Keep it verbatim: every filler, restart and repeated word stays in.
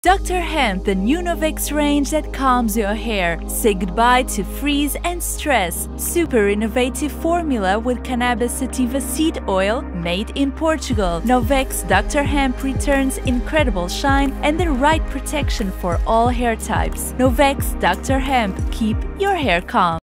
Doctor Hemp, the new Novex range that calms your hair. Say goodbye to frizz and stress. Super innovative formula with cannabis sativa seed oil made in Portugal. Novex Doctor Hemp returns incredible shine and the right protection for all hair types. Novex Doctor Hemp, keep your hair calm.